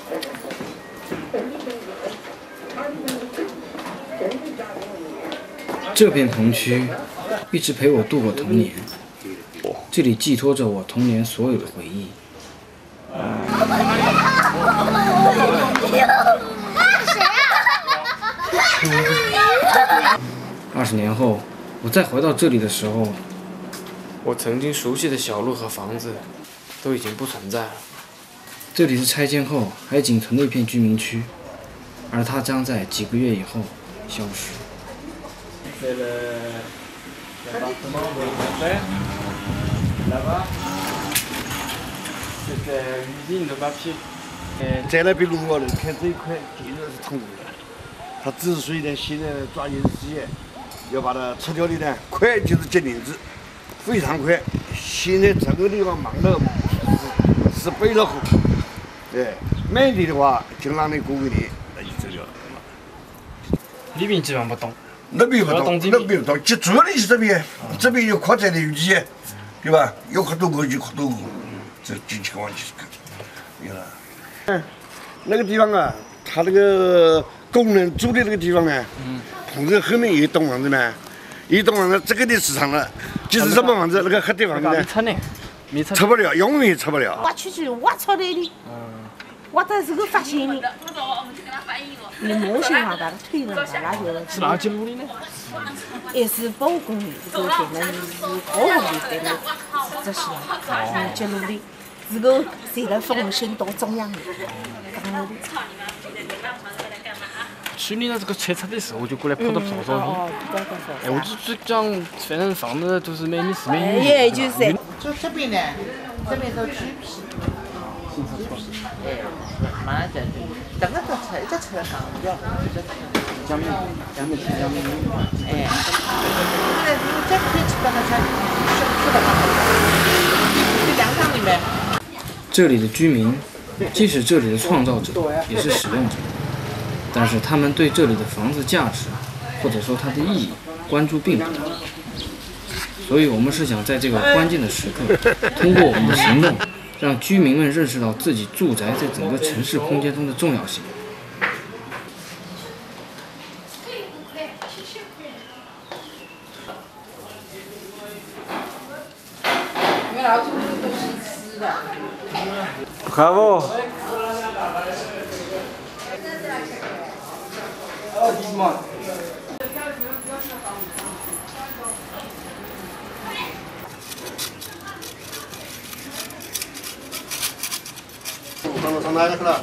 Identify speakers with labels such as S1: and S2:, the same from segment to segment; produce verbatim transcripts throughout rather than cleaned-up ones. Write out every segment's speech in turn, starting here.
S1: 这片棚区一直陪我度过童年，这里寄托着我童年所有的回忆。二十年后，我再回到这里的时候，我曾经熟悉的小路和房子都已经不存在了。这里是拆迁后还仅存的一片居民区，而它将在几个月以后消失。C'est le l'appartement de mon père. Là-bas, c'était l'usine de papier.
S2: 在那边路啊，你看这一块地热是通的，它之所以呢，现在抓紧时间要把它拆掉的呢，快就是结林子，非常快。现在这个地方忙了是是背了后，对，慢点的话，就让你过个年，那就走掉了。
S1: 那边基本上不动。
S2: 那边不动，那边不动，就主要的是这边，这边有扩展的余地，对吧？有可多个就可多个，这这情况就是个，有了。嗯，那个地方啊，它那个工人住的那个地方呢，旁边后面有一栋房子呢，一栋房子这个的市场了，就是什么房子，那个黑的房子呢，
S1: 拆呢，
S2: 拆不了，永远拆不了。
S3: 挖出去，挖出来的，挖到这个发现的。 你模型啊，把它推上去，那就是
S1: 哪几路的呢？
S3: 也是保公里，这个对呢是高公里对呢，这是嗯几路的，这个现在奉行到中央的，刚路的。
S1: 去年的这个拆拆的时候，我就过来拍到不少照片。
S3: 哦，对对
S1: 哎，我就就讲，反正房子都是每年四每
S3: 年。也就是。
S4: 就这边呢，这边都橘皮。 哎，马上就就，这个都拆，这拆了刚掉，这拆。
S1: 江面，江面，江面。
S4: 哎，这这可以去把它拆，是是的嘛？这两张里面。
S1: 这里的居民，既是这里的创造者，也是使用者，但是他们对这里的房子价值，或者说它的意义，关注并不大。所以我们是想在这个关键的时刻，通过我们的行动。 让居民们认识到自己住宅在整个城市空间中的重要性。看不？
S2: 上上哪里去了？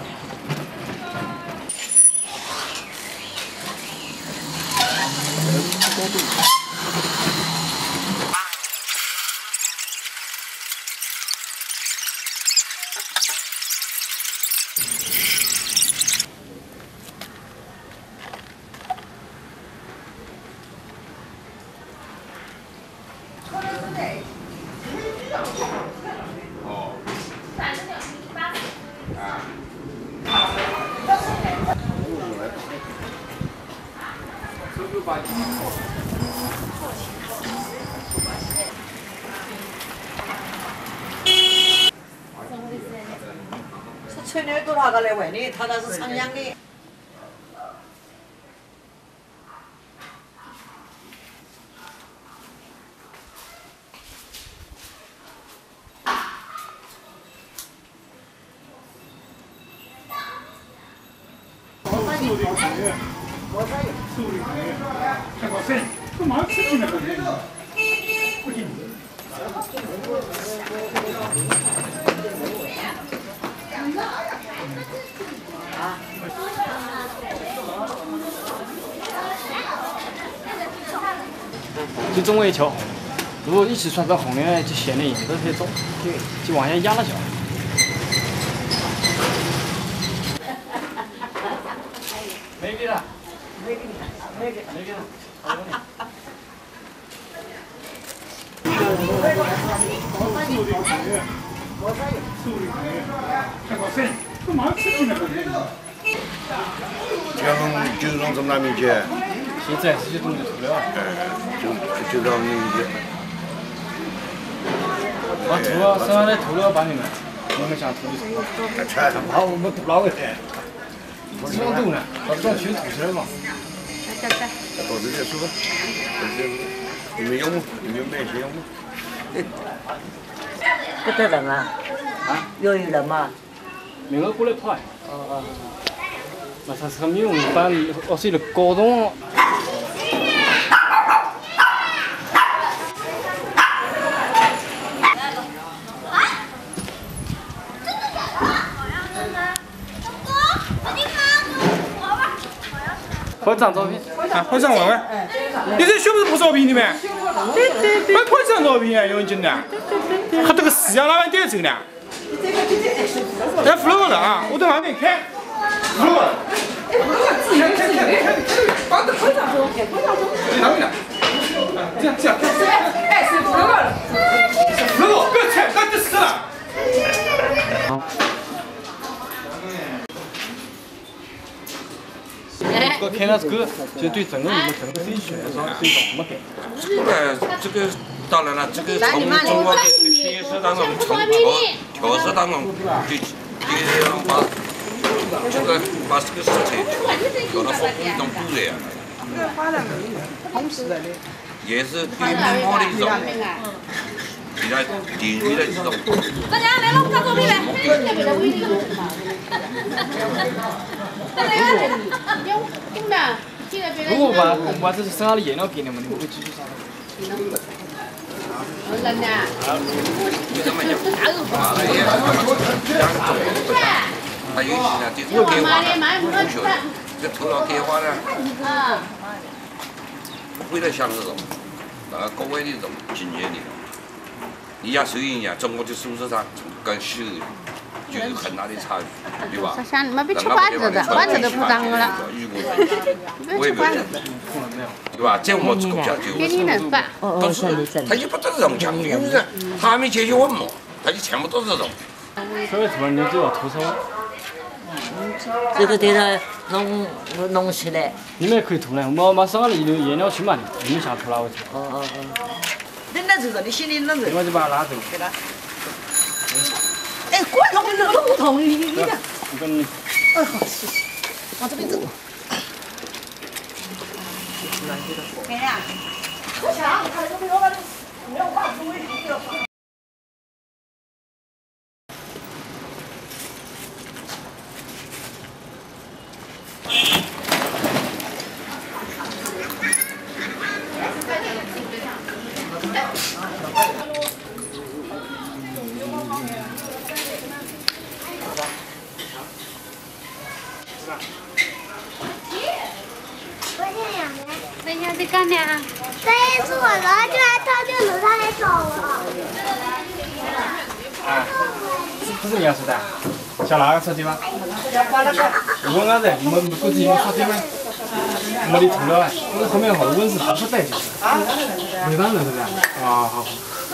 S4: 是吹牛多少个来问的，他那是长江的。
S1: 就这么一条，如果一起穿到后面，就显得影子太重，就就往下压了脚。没给了，没给你，没给，没给了。
S2: 就弄就弄这么大面积。
S1: 现在这些东西涂料，
S2: 就就这样面积。
S1: 把涂料，剩下的涂料帮你们。 我们想土里
S2: 还穿上把我们老个的。
S1: 什么动呢？把装全土车嘛。
S3: 来来来。
S2: 到这些说吧，你们有吗？你们买些有吗？
S4: 不得人啊？啊？有人吗？
S1: 名额过来跑。
S4: 哦哦。
S1: 那他是没有办，哦是了高中。拍张照片。
S5: 啊，拍张玩玩。你这需不是拍照片的吗？对对对。拍张照片用紧的。他这个思想哪边带走呢？来 vlog 了啊！我在旁边看。vlog。看看看看，帮着拍张照片，拍张照片。你哪位呢？这样这样。哎，是 vlog 了。vlog，不要看，那就死了。
S1: 我看了这个，就对整个你们整个飞选上是一种什么感觉？
S6: 呃，这个当然了，这个从中国的角色当中，从调调色当中，就就把这个把这个色彩调到风一种不然，也是对美好的一种，比较典型的一种。
S7: 大家来了，拍照片来。
S1: 如果把我把这剩下的颜料给你们，你们会继续上吗？
S6: 为什么讲？啊，那也两种不同。它有些呢，这种开花呢，不晓得，这头脑开花呢，不会来像这种，呃，国外的这种经验的。你像收银员，中国的素质上跟西欧就有很大的差距，对吧？
S7: 想你们别吃瓜子的，瓜子都不长了。
S6: 别吃瓜子，对吧？在我们国家就
S7: 给你能办。
S6: 都是他也不得这种强烈，就是他还没解决问嘛，他就全部都是这种。
S1: 这个图你就要涂上。
S4: 这个得了弄弄起来。
S1: 你们也可以涂呢，我把剩下的颜料去嘛，你们想涂哪位涂？
S4: 哦哦哦。
S8: 你那走着，你心里那走。
S1: 另外就把它拿走。
S8: 给他。哎，过来，我这都不同意，你的。
S1: 我跟你。
S8: 哎，好，谢谢。往这边走。给呀。我想，他这个老板，没有话说，我也听了。
S7: 等一下在干呢？
S9: 在做了，就来到这楼上来找我。
S1: 啊，不是你要说的，想哪个车对吧？我问下子，你们估计你们发对吗？没得涂了啊，我这后面好多温室不不带进去。没办了是不是？啊，好好。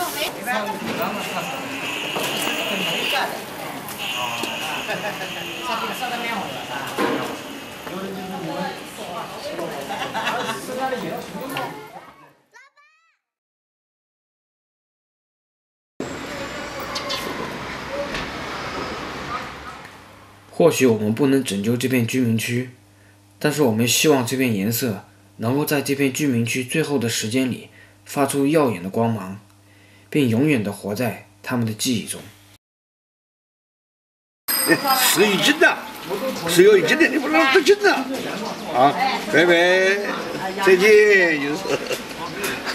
S1: 或许我们不能拯救这片居民区，但是我们希望这片颜色能够在这片居民区最后的时间里发出耀眼的光芒，并永远地活在他们的记忆中。
S2: 是一斤的，是有一斤的，你不能得斤的。啊，拜拜，再见，就是。